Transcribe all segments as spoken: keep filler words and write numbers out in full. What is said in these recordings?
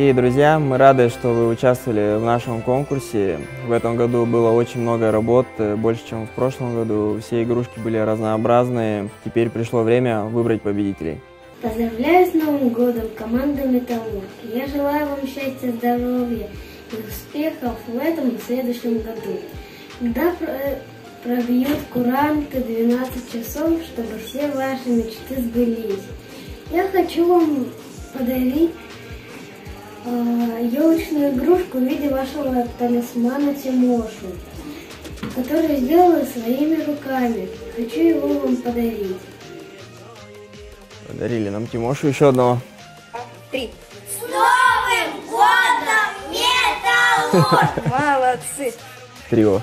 Дорогие друзья, мы рады, что вы участвовали в нашем конкурсе. В этом году было очень много работ, больше, чем в прошлом году. Все игрушки были разнообразные. Теперь пришло время выбрать победителей. Поздравляю с Новым годом, команда Металлург. Я желаю вам счастья, здоровья и успехов в этом и в следующем году. Когда пробьют куранты двенадцать часов, чтобы все ваши мечты сбылись. Я хочу вам подарить э, елочную игрушку в виде вашего талисмана Тимошу, который сделала своими руками. Хочу его вам подарить. Подарили нам Тимошу еще одного. Три. С Новым годом, Металлург! Молодцы! Трио.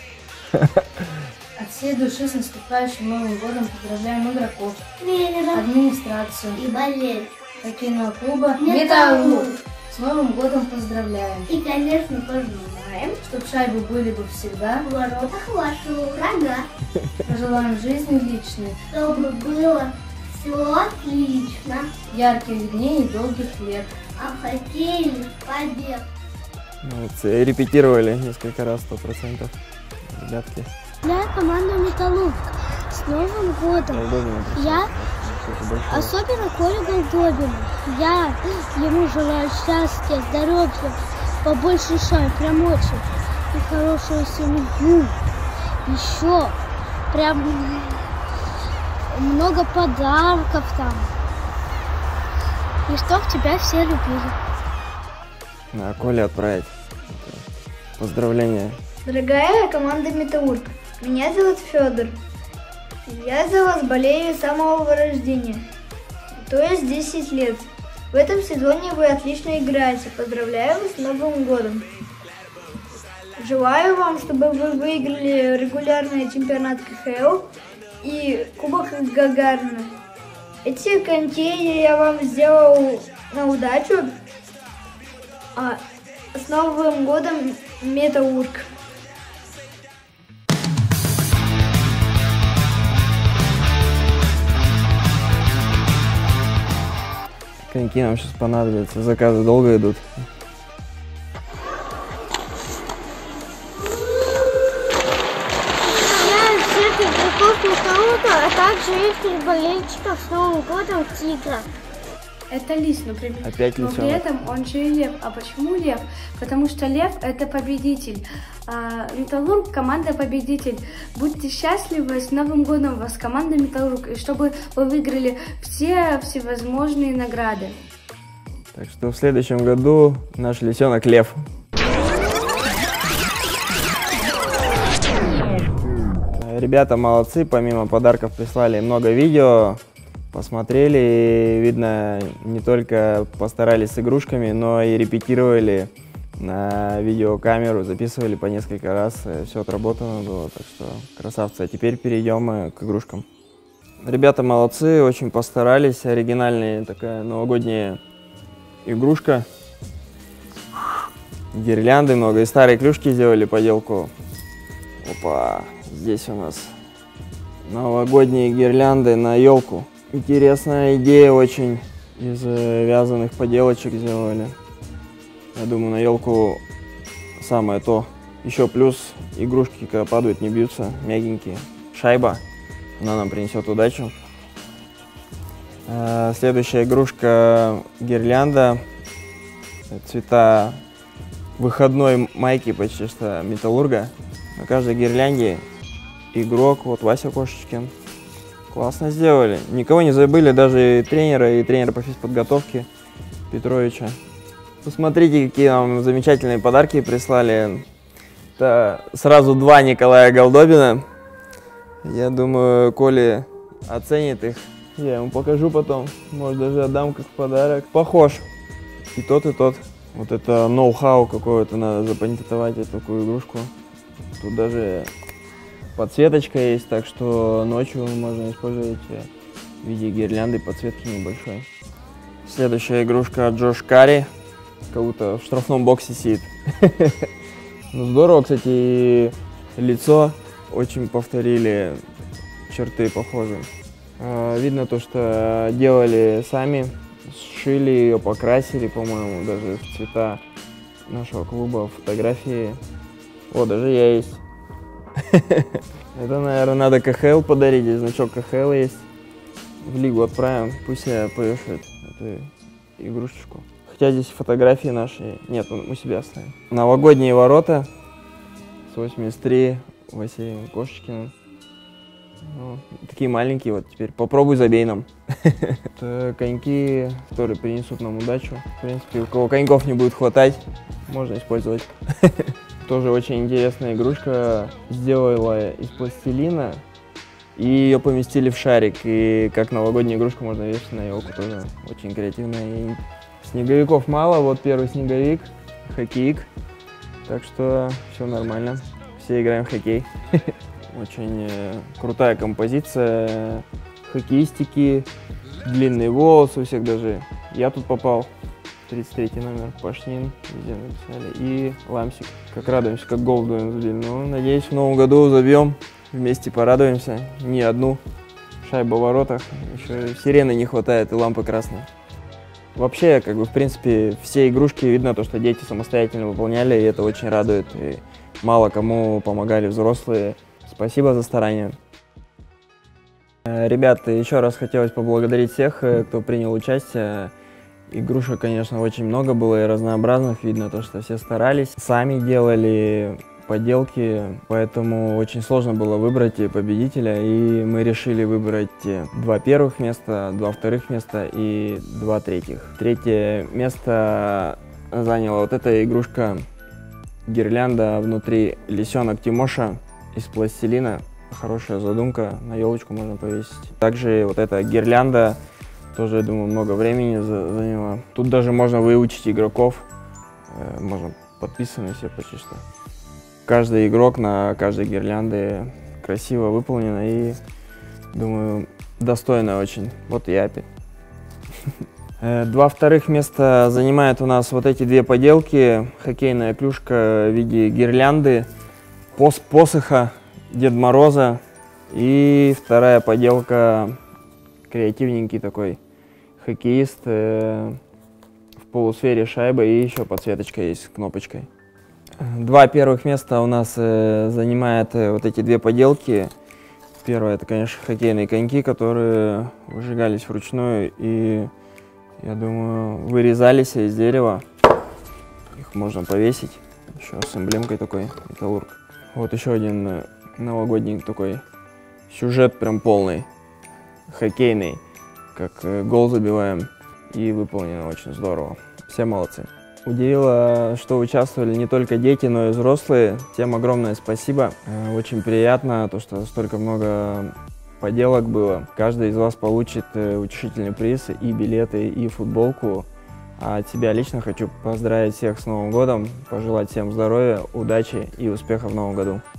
От всей души с наступающим Новым годом поздравляем игроков, тренеров, администрацию И болеть. хоккейного клуба Металлург. С Новым годом поздравляем. И, конечно, пожелаем, Чтоб шайбы были бы всегда. в воротах вашего врага, Пожелаем жизни личной, чтобы было все отлично, ярких дней и долгих лет. а в хоккее побед. Молодцы. Репетировали несколько раз, сто процентов. Ребятки. Я команда Металлург. С Новым годом. Голдобин. Я, особенно Коля Голдобин. Я ему желаю счастья, здоровья, побольше шайб, прям очень. И хорошую семью. Еще прям много подарков там. И чтоб тебя все любили. На Коле отправить поздравления. Дорогая команда Металлург, меня зовут Федор. Я за вас болею с самого рождения, то есть десять лет. В этом сезоне вы отлично играете. Поздравляю вас с Новым годом. Желаю вам, чтобы вы выиграли регулярный чемпионат ка ха эл и Кубок Гагарина. Эти контейнеры я вам сделал на удачу. А с Новым годом, Металлург! Коньки нам сейчас понадобятся. Заказы долго идут. Я всех игроков Металлурга, а также их болельщиков с Новым годом Тигра. Это лис, например. Опять Но при лисенок. этом он же и лев. А почему лев? Потому что лев – это победитель. А Металлург – команда победитель. Будьте счастливы, с Новым годом вас, команда Металлург. И чтобы вы выиграли все всевозможные награды. Так что в следующем году наш лисенок Лев. Ребята молодцы, помимо подарков прислали много видео. Посмотрели, и, видно, не только постарались с игрушками, но и репетировали на видеокамеру, записывали по несколько раз, все отработано было, так что красавцы. А теперь перейдем к игрушкам. Ребята молодцы, очень постарались, оригинальная такая новогодняя игрушка. Гирлянды много, и старые клюшки сделали поделку. Опа, здесь у нас новогодние гирлянды на елку. Интересная идея очень, из вязаных поделочек сделали. Я думаю, на елку самое то. Еще плюс игрушки, когда падают, не бьются, мягенькие. Шайба, она нам принесет удачу. Следующая игрушка гирлянда. Цвета выходной майки почти что Металлурга. На каждой гирлянде игрок, вот Вася Кошечкин. Классно сделали. Никого не забыли, даже и тренера, и тренера по физподготовке Петровича. Посмотрите, какие нам замечательные подарки прислали. Это сразу два Николая Голдобина. Я думаю, Коля оценит их. Я ему покажу потом. Может, даже отдам как подарок. Похож. И тот, и тот. Вот это ноу-хау какое-то, надо запатентовать эту такую игрушку. Тут даже подсветочка есть, так что ночью можно использовать в виде гирлянды подсветки небольшой. Следующая игрушка Джош Карри. Как будто в штрафном боксе сидит. Ну здорово, кстати, и лицо очень повторили, черты похожи. Видно то, что делали сами, Сшили ее, покрасили, по-моему, даже в цвета нашего клуба, фотографии. О, даже я есть. Это, наверное, надо ка ха эл подарить, здесь значок ка ха эл есть. В лигу отправим, пусть я повешает эту игрушечку. Хотя здесь фотографии наши, нет, мы себя оставим. Новогодние ворота с восемьдесят три, Василием Кошечкиным. Ну, такие маленькие, вот теперь попробуй забей нам. Это коньки, которые принесут нам удачу. В принципе, у кого коньков не будет хватать, можно использовать. Тоже очень интересная игрушка. Сделала из пластилина и ее поместили в шарик. И как новогоднюю игрушку можно вешать на елку, тоже очень креативная. И снеговиков мало, вот первый снеговик, хоккейк. Так что все нормально, все играем в хоккей. Очень э, крутая композиция, хоккеистики, длинные волосы у всех даже. Я тут попал, тридцать третий номер, Пашнин, везде написали, и Ламсик. Как радуемся, как гол вдвоем забили. Ну, надеюсь, в новом году забьем, вместе порадуемся. Не одну шайбу в воротах, еще сирены не хватает и лампы красные. Вообще, как бы, в принципе, все игрушки видно, то, что дети самостоятельно выполняли, и это очень радует. И мало кому помогали взрослые. Спасибо за старание. Ребята, еще раз хотелось поблагодарить всех, кто принял участие. Игрушек, конечно, очень много было и разнообразных. Видно то, что все старались. Сами делали поделки, поэтому очень сложно было выбрать победителя. И мы решили выбрать два первых места, два вторых места и два третьих. Третье место заняла вот эта игрушка гирлянда, внутри лисенок Тимоша из пластилина. Хорошая задумка, на елочку можно повесить. Также вот эта гирлянда, тоже, я думаю, много времени заняла. Тут даже можно выучить игроков, можно подписаны все почти что. Каждый игрок на каждой гирлянде красиво выполнено и, думаю, достойно очень. Вот я опять. Два вторых места занимают у нас вот эти две поделки. Хоккейная клюшка в виде гирлянды, пос посоха Деда Мороза. И вторая поделка, креативненький такой хоккеист э, в полусфере шайбы, и еще подсветочка есть с кнопочкой. Два первых места у нас э, занимают э, вот эти две поделки. Первое, это, конечно, хоккейные коньки, которые выжигались вручную и, я думаю, вырезались из дерева. Их можно повесить. Еще с эмблемкой такой, металлург. Вот еще один новогодний такой сюжет прям полный, хоккейный, как гол забиваем, и выполнено очень здорово. Все молодцы. Удивило, что участвовали не только дети, но и взрослые. Всем огромное спасибо. Очень приятно, то, что столько много поделок было. Каждый из вас получит утешительный приз, и билеты, и футболку. А от себя лично хочу поздравить всех с Новым годом, пожелать всем здоровья, удачи и успехов в Новом году.